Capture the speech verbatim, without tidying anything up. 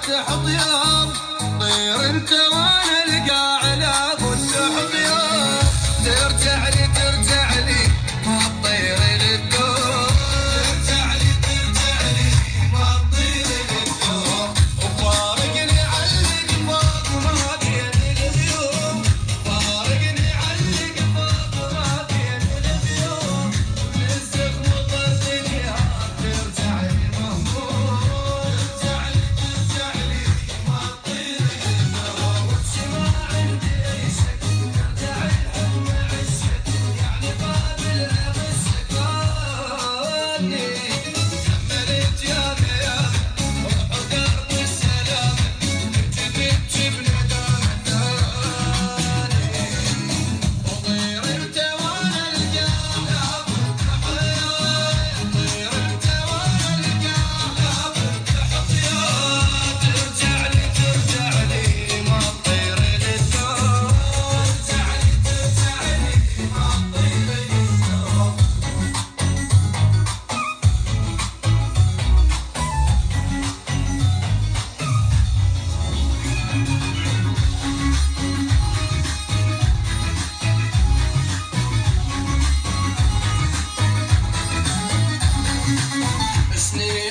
فتح ضيار طير انت وانا القاع لابد حضيار ترجع لي ترجع لي ما تطير للدور ترجع لي ترجع لي ما تطير للدور وفارقني علق فوق ما بين الغيوم فارقني علق فوق ما بين الغيوم ونسخ مضى الدنيا ترجع لي مهموم ترجع لي ترجع لي ما تطير للدور وش ما عندي عيشك ترجع الحلم عشك يعني قابل اغشك راني كملت يا بيام روح درب السلام جبت بندم ثاني وطير انت وانا القاع لابد حياه طير انت وانا القاع لابد حياه ترجع لي ترجع لي ما تطير للدور ترجع لي ترجع لي ما تطير للدور سنين